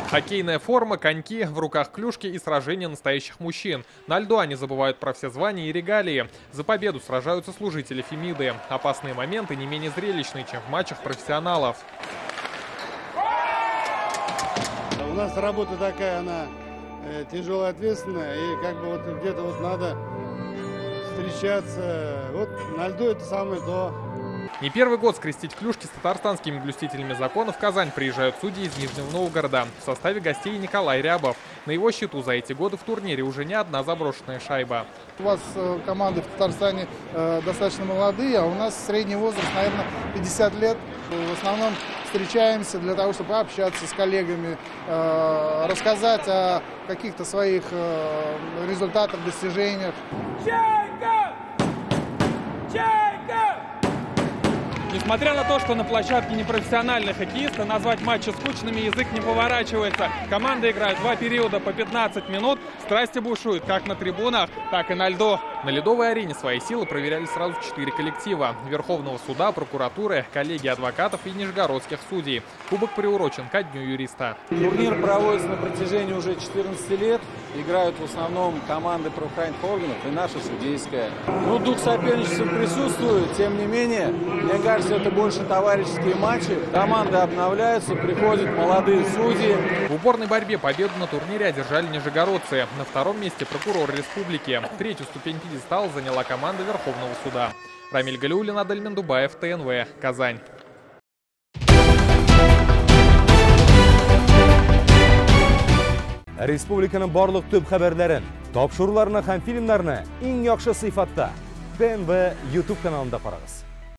Хоккейная форма, коньки, в руках клюшки и сражения настоящих мужчин. На льду они забывают про все звания и регалии. За победу сражаются служители Фемиды. Опасные моменты не менее зрелищные, чем в матчах профессионалов. У нас работа такая, она тяжелая, ответственная, и как бы вот где-то вот надо встречаться. Вот на льду это самое то. Не первый год скрестить клюшки с татарстанскими блюстителями закона в Казань приезжают судьи из Нижнего Новгорода. В составе гостей Николай Рябов. На его счету за эти годы в турнире уже не одна заброшенная шайба. У вас команды в Татарстане достаточно молодые, а у нас средний возраст, наверное, 50 лет. В основном встречаемся для того, чтобы пообщаться с коллегами, рассказать о каких-то своих результатах, достижениях. Несмотря на то, что на площадке непрофессиональные хоккеисты, назвать матчи скучными язык не поворачивается. Команда играет 2 периода по 15 минут. Страсти бушуют как на трибунах, так и на льду. На ледовой арене свои силы проверяли сразу 4 коллектива: Верховного суда, прокуратуры, коллегии адвокатов и нижегородских судей. Кубок приурочен ко Дню юриста. Турнир проводится на протяжении уже 14 лет. Играют в основном команды правоохранительных органов и наша судейская. Дух соперничества присутствует, тем не менее, мне кажется, это больше товарищеские матчи. Команды обновляются, приходят молодые судьи. В упорной борьбе победу на турнире одержали нижегородцы. На втором месте прокурор республики. Третью ступень пьедестала заняла команда Верховного суда. Рамиль Галиуллин, Адель Мендубаев, ТНВ, Казань. Республиканың барлык төп хәбәрләрен, тапшыруларны һәм фильмнарны иң яхшы сыйфатта ТНВ YouTube каналында карагыз.